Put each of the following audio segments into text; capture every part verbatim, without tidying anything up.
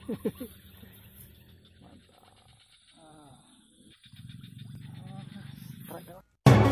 Mantap. Ah. Keren banget.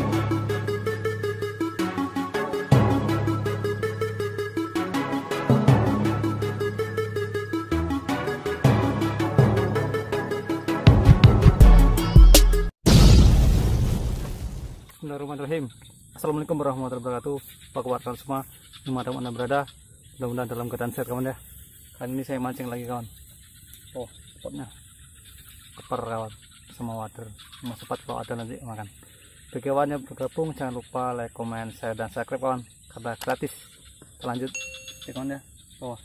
Bismillahirrahmanirrahim. Assalamualaikum warahmatullahi wabarakatuh. Pak warga semua, dimanapun anda berada, mudah-mudahan dalam keadaan sehat kawan ya. Kali ini saya mancing lagi kawan. Oh, spotnya keper kawan, sama water, sama sempat kalau ada nanti makan. Bagi kawan yang bergabung, jangan lupa like, comment, share, dan subscribe kawan, karena gratis. Kita lanjut ya kawan ya. Oh.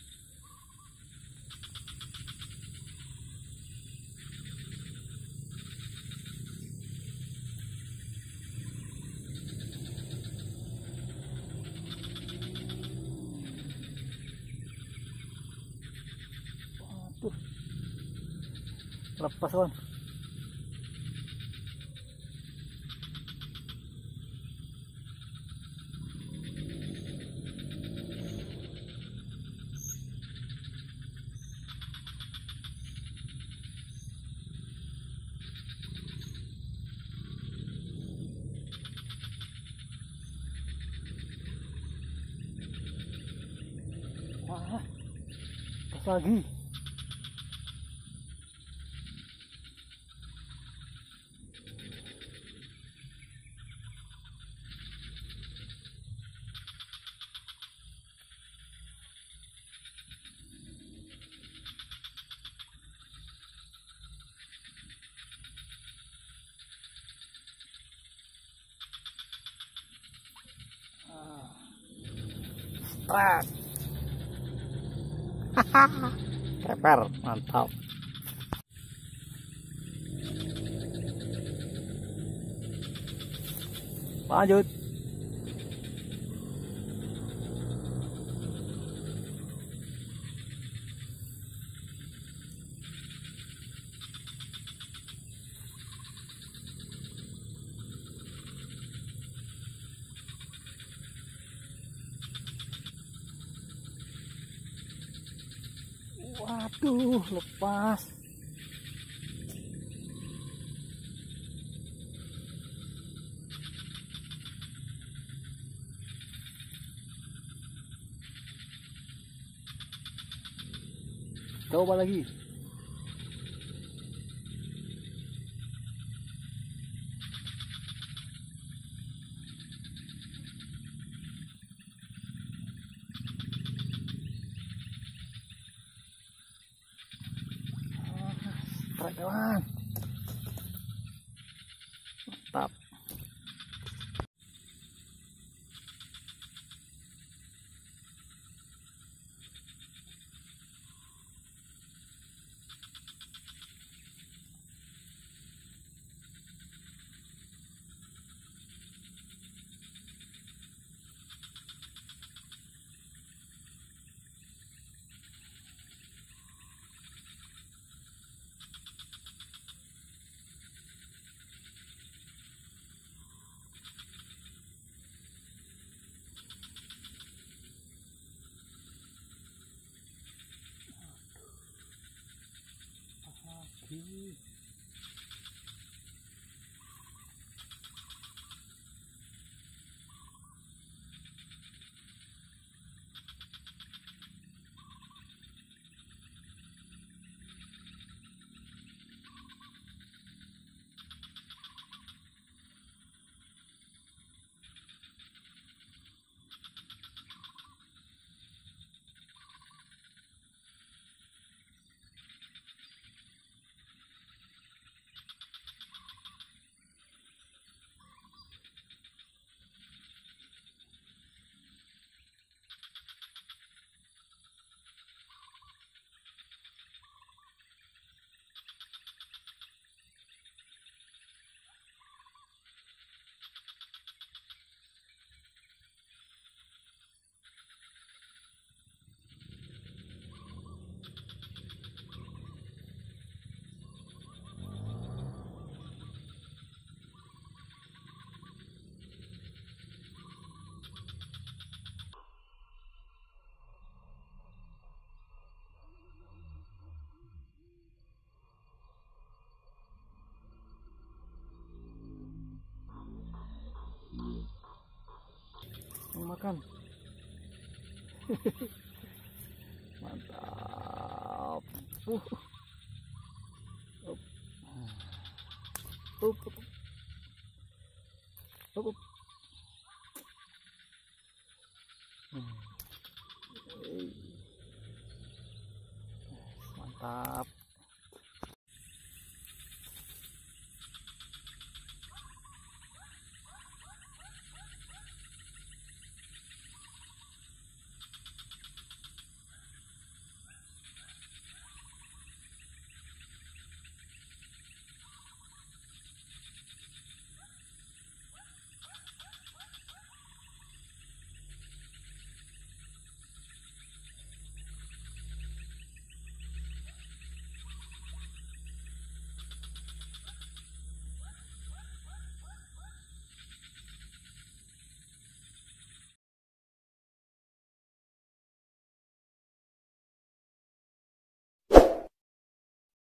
Tuh, lepas kawan. Wah, pas lagi. Strak. Keper, mantap. Lanjut. Waduh, lepas. Coba lagi. Keren kawan. Mantap. Lagi. makan. Mantap. Uh. Up. Up, up. Up, up. Hmm. Mantap.